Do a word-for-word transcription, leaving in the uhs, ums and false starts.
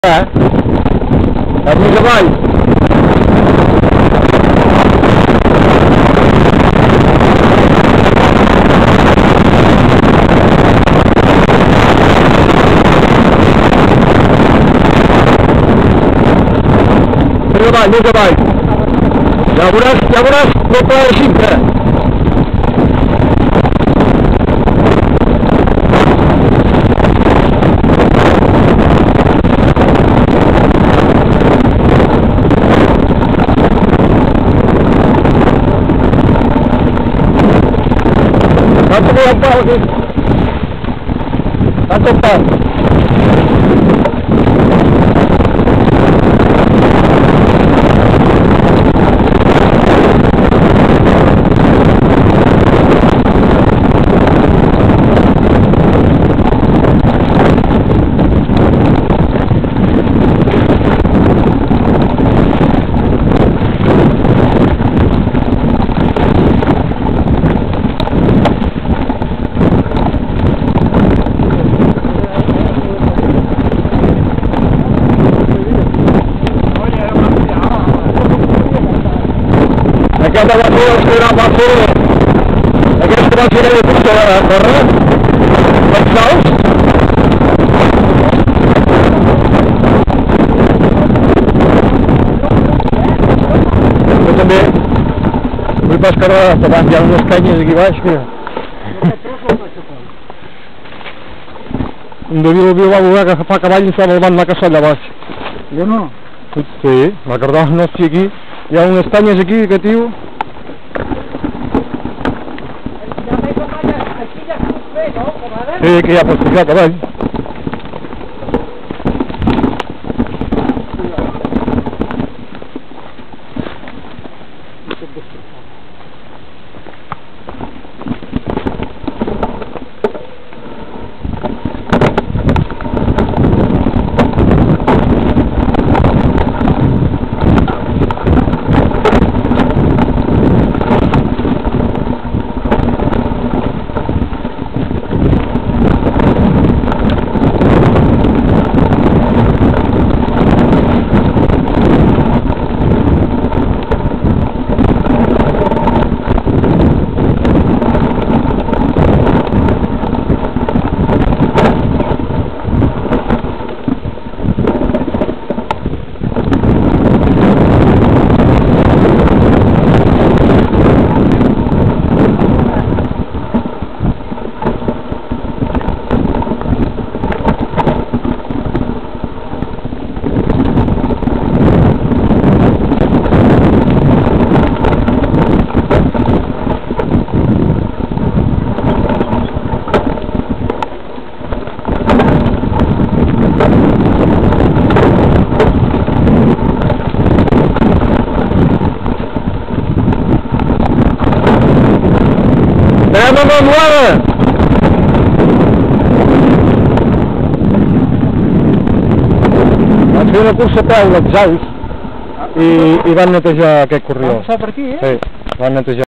Eh? És més avall. Més avall, més avall. Ja veuràs, ja veuràs no pla de cinta. Tanto voy a un palo aquí. Tanto un palo. Aquesta va ser el que va fer, aquesta va ser la pista de la corre, els salts. Jo també vull pescar davant, hi ha unes canyes aquí baix, mira. Un de Viu va voler que fa cavall i estava davant la casa allà baix. Jo no? Sí, la Cardona no estic aquí. Hi ha unes canyes aquí, aquest tio. Sí, que ja pots ficar cavall. Anem amb l'Anglada! Van fer una cursa a peu d'exhaust i, i van netejar aquest corriol. Van passar per aquí, eh? Sí, van netejar.